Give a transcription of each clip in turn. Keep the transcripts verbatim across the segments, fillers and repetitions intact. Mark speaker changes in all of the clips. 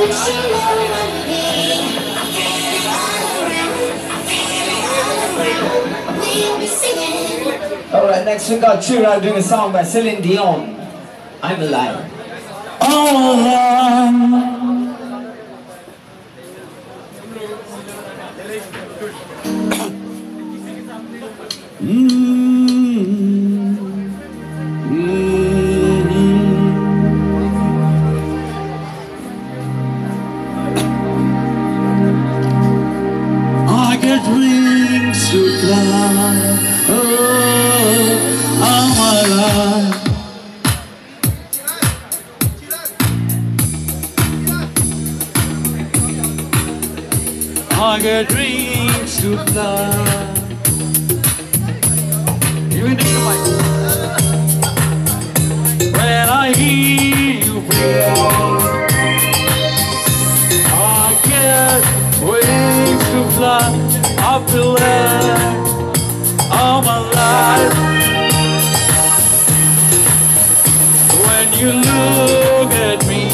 Speaker 1: Alright, next we got Chura doing a song by Celine Dion. I'm Alive.
Speaker 2: All alone. I get wings to fly. Oh, I'm alive. I get wings to fly. Even if when I hear you breathe, I get wings to fly. I feel like I'm alive. When you look at me,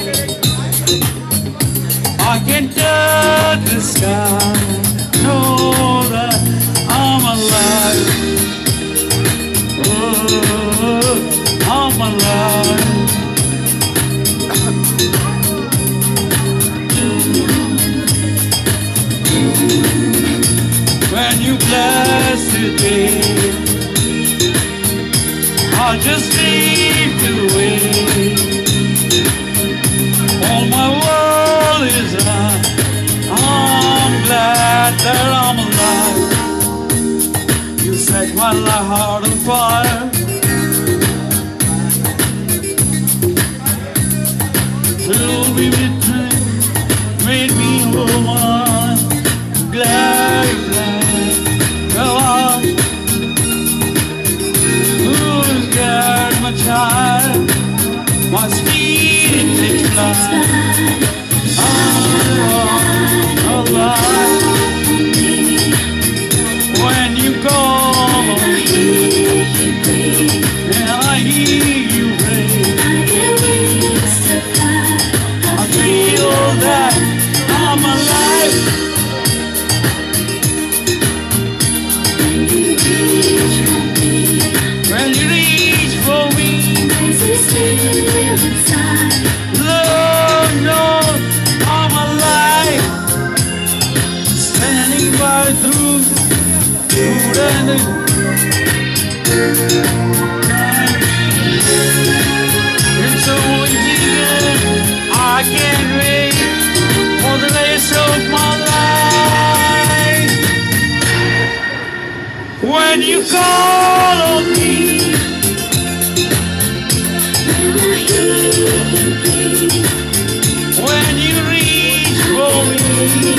Speaker 2: I can touch the sky. Know that I'm alive. Oh, I'm alive. When you bless the day, I just need to wait. All my world is alive. I'm glad that I'm alive. You set my heart on fire. Filled me with dreams, made me woman. Glad, glad, well I'm who's got my child, my spirit flies. I'm alive. When you call on me, and I hear you ring, I feel that I'm alive. When you reach for me, Lord knows I'm alive. Standing by through, through and it's so easy, I can't wait for the rest of my life. When you call on me, when you reach for me,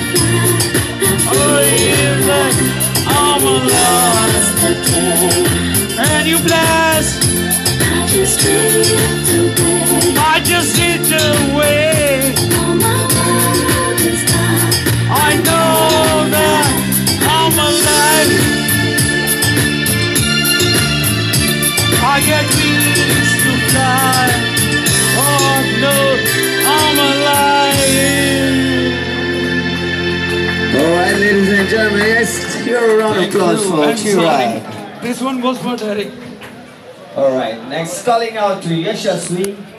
Speaker 2: oh yeah, I'm alive. And you bless, I just drift away. I just drift away. I know that I'm alive. I get wings to fly. Oh no, I'm alive.
Speaker 1: Alright, ladies and gentlemen, yes, here a round of applause for Chura.
Speaker 2: This one goes for Derek.
Speaker 1: Alright, next calling out to Yashaswi.